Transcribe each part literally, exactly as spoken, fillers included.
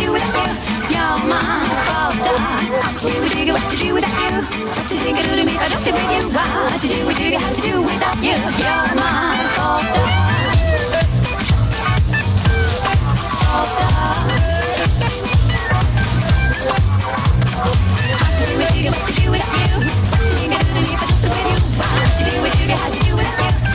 do without you? You're my false start. What to do with you? What to do without you? What you think I do to me if I don't do with you? What to do with you? How to do without you? You're my false start. False start. What to do with you? What to do without you? What you think I do to me if I don't do with you? What to do with you? How to do without you?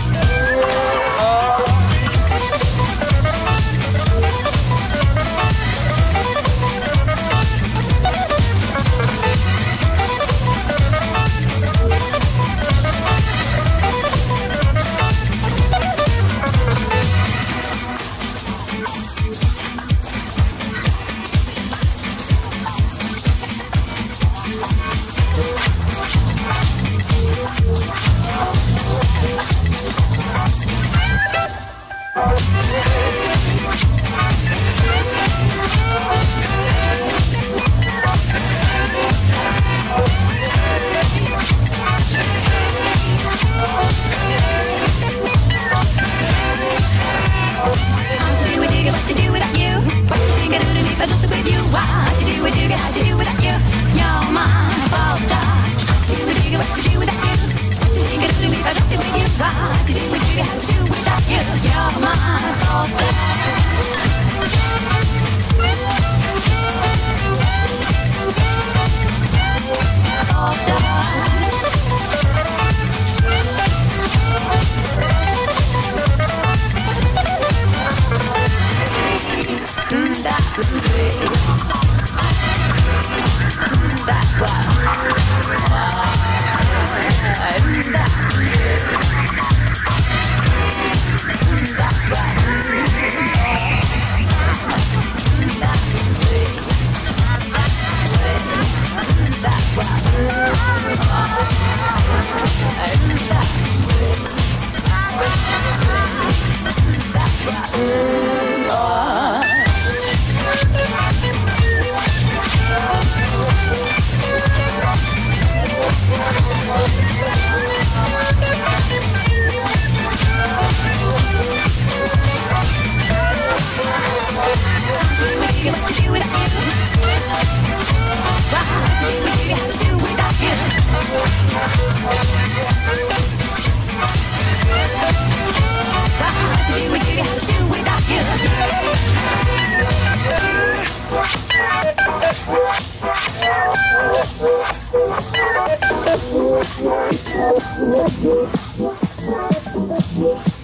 What?